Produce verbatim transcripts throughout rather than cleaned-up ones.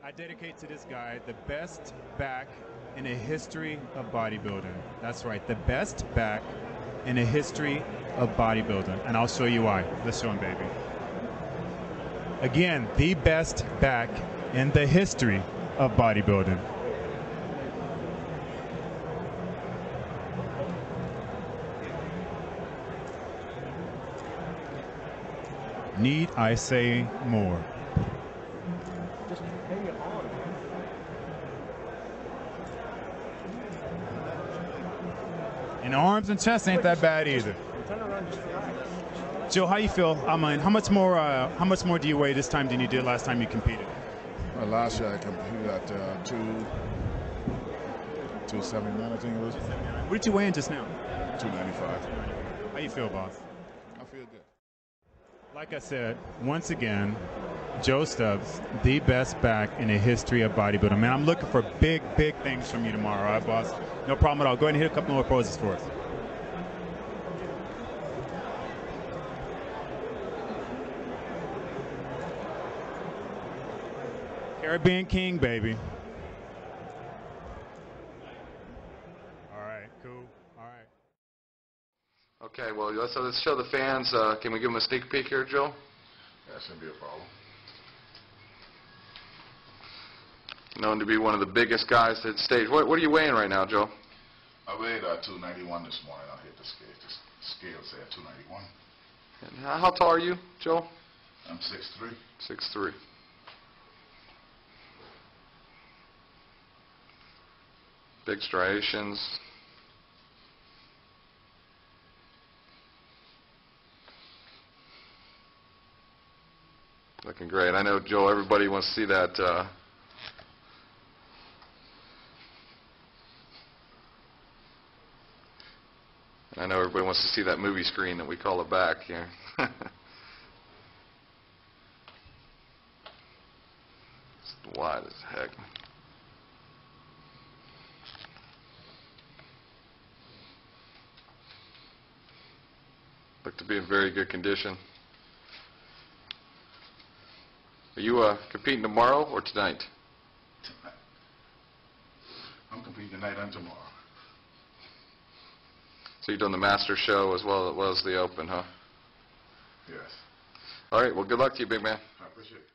I dedicate to this guy the best back in the history of bodybuilding. That's right, the best back in the history of bodybuilding. And I'll show you why. Let's show him, baby. Again, the best back in the history of bodybuilding. Need I say more? Just hang it on. And arms and chest ain't that bad either. Turn around, just relax. Joe, how you feel? I mean, how much more? Uh, how much more do you weigh this time than you did last time you competed? Well, last year I competed at uh, two, two seventy nine, I think it was. What did you weigh in just now? Two ninety five. How you feel, boss? I feel good. Like I said, once again, Joe Stubbs, the best back in the history of bodybuilding. Man, I'm looking for big, big things from you tomorrow, all right, boss? No problem at all. Go ahead and hit a couple more poses for us. Caribbean King, baby. All right, cool. All right. Okay, well, let's, uh, let's show the fans. Uh, can we give them a sneak peek here, Joe? That shouldn't be a problem. Known to be one of the biggest guys at stage. What, what are you weighing right now, Joe? I weighed uh, two ninety-one this morning. I hit the scale. The scale said two ninety-one. And how, how tall are you, Joe? I'm six three. six three. Big striations. Looking great. I know, Joe, everybody wants to see that. Uh, I know everybody wants to see that movie screen that we call it back here. It's wide as heck. Look to be in very good condition. Are you uh, competing tomorrow or tonight? Tonight. I'm competing tonight and tomorrow. So you're doing the Master Show as well, as well as the Open, huh? Yes. All right, well, good luck to you, big man. I appreciate it.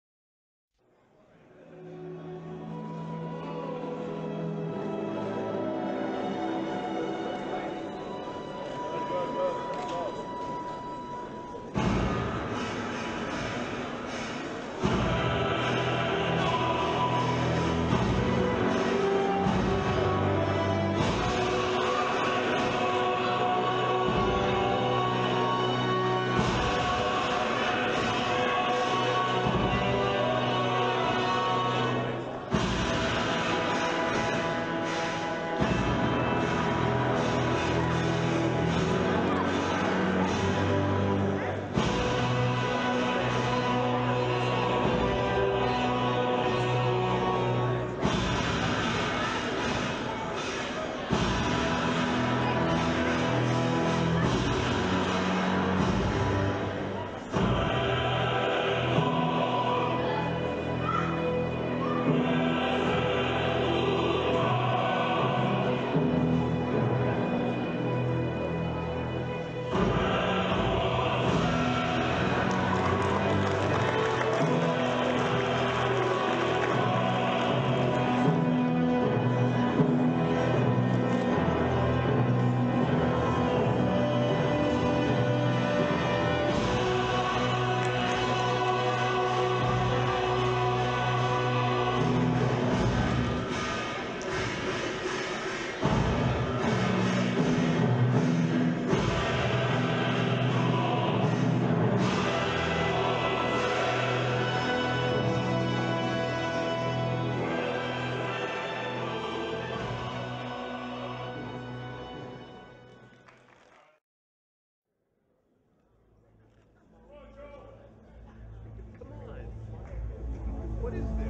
What is this?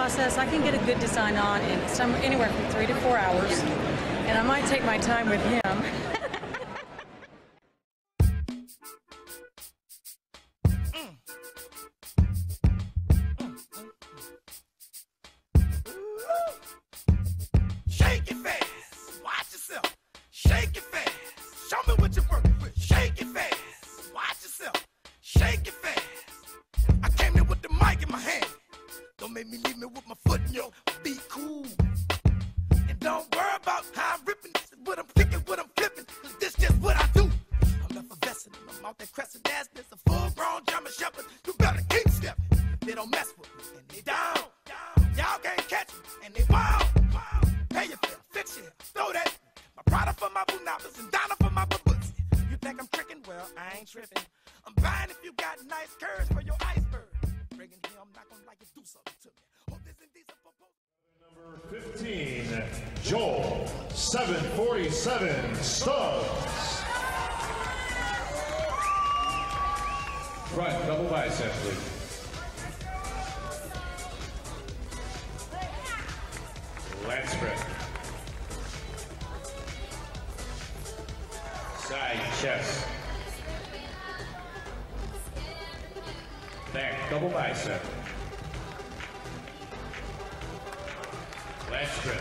process. I can get a good design on in somewhere anywhere from three to four hours, and I might take my time with him. Shake it fast, watch yourself. Shake it fast, show me what you're working with. Shake it fast, watch yourself. Shake it fast. I came here with the mic in my hand. Don't make me leave me with my foot in your. Be cool. And don't worry about how I'm ripping. This is what I'm kicking, what I'm flipping. Cause this just what I do. I'm effervescent and I'm out that crescent ass. There's a full grown German shepherd. You better keep stepping. They don't mess with me and they down. Y'all can't catch me and they wild. Pay your fare, fix it, throw that. My Prada for my Bunapas and Donna for my Babuts. You think I'm tricking? Well, I ain't tripping. I'm buying if you got nice curves for your iceberg. Bringing here, I'm not gonna like it, do something to me. Hope this indecent proposal. Number fifteen, Joel, seven forty-seven, Stubbs. Front double bicep, please. Lat spread. Side chest. Back double bicep. Lat spread.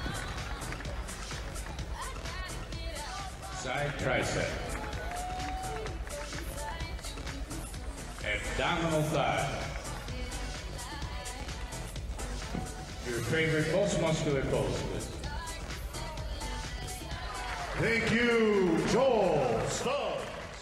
Side tricep. Abdominal thigh. Your favorite, most muscular pose, please. Thank you, Joel Stubbs.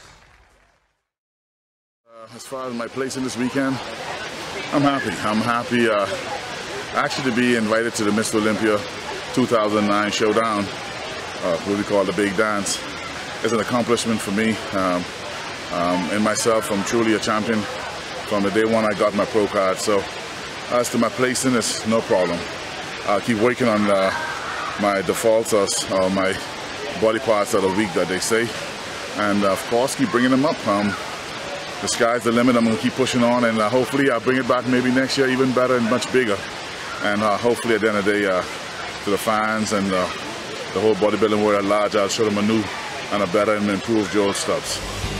Uh, as far as my placing this weekend, I'm happy. I'm happy uh, actually to be invited to the Mister Olympia two thousand nine Showdown, uh, what we call the Big Dance. It's an accomplishment for me um, um, and myself. I'm truly a champion from the day one I got my pro card. So as to my placing, it's no problem. I'll keep working on uh, my defaults or uh, my body parts of the week that they say, and uh, of course keep bringing them up. Um, the sky's the limit. I'm going to keep pushing on, and uh, hopefully I'll bring it back maybe next year even better and much bigger. And uh, hopefully at the end of the day, uh, to the fans and uh, the whole bodybuilding world at large, I'll show them a new and a better and improved Joel Stubbs.